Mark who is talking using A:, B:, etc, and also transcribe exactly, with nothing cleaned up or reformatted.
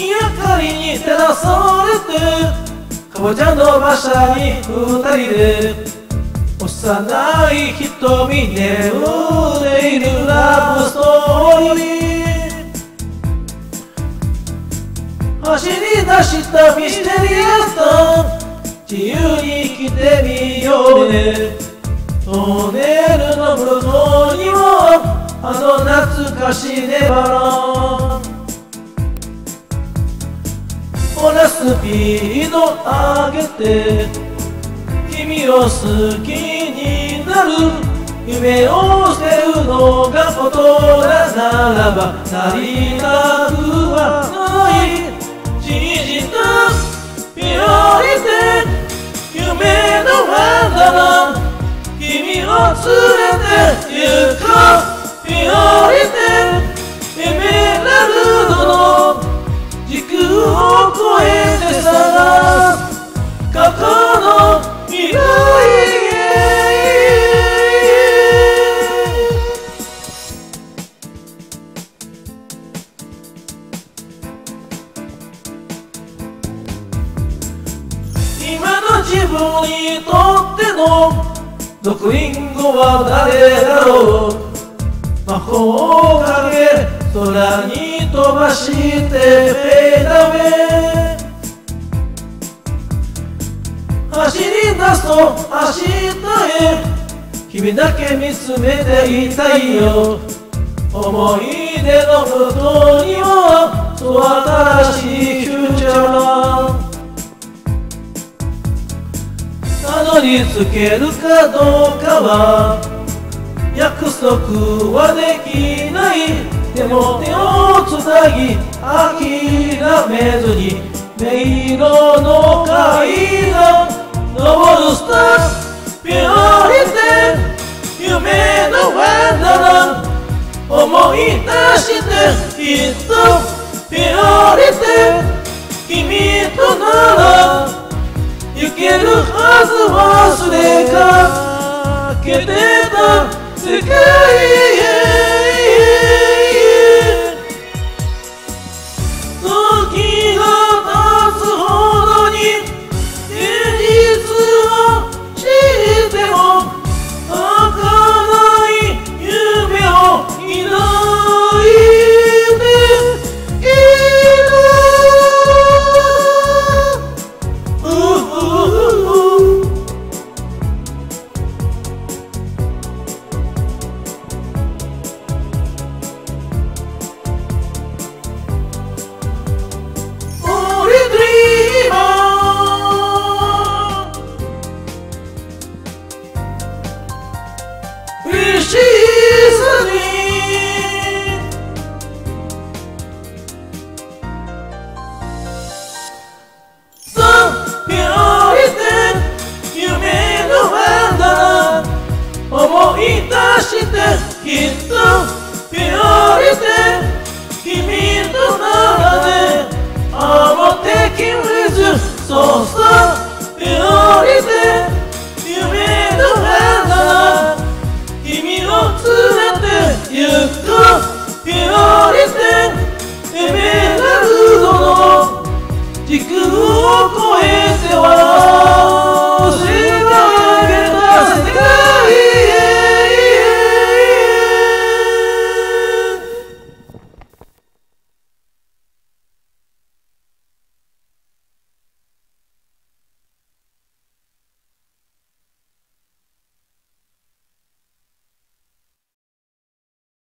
A: 明かりに照らされて、かぼちゃの馬車に二人で幼い瞳眠っているラブストーリー。走り出したミステリアスさ、自由に生きてみようね。トンネルの向こうにはあの懐かしいネバラン。ほらスピード上げて君を好きになる。夢を捨てるのが大人ならばなりたくはない。じじとピロリテ夢のワンダラン。君を連れて行こう。ピロリテエメラルドの時空を越えて探す過去の未来へ。今の自分にとっての毒リンゴは誰だろう。魔法をかけ空に飛ばしてフェードウェイ。走り出すと明日へ君だけ見つめていたいよ。思い出の向こうにはそう新しいフューチャーがたどり着けるかどうかは約束はできない。でも手をつなぎ諦めずに迷路の階段登るスター。ピオリテ夢のワンダラン。思い出してきっとピオリテ君となら行けるはず。忘れかけてた世界へ。時が経つほどに現実を知っても儚い夢を抱いている。思い出してきっとピオリテ君とならね。I'm taking with you so so ピオリテ夢のワンダラン。君を連れて行こう。ピオリテエメラルドの時空を越えては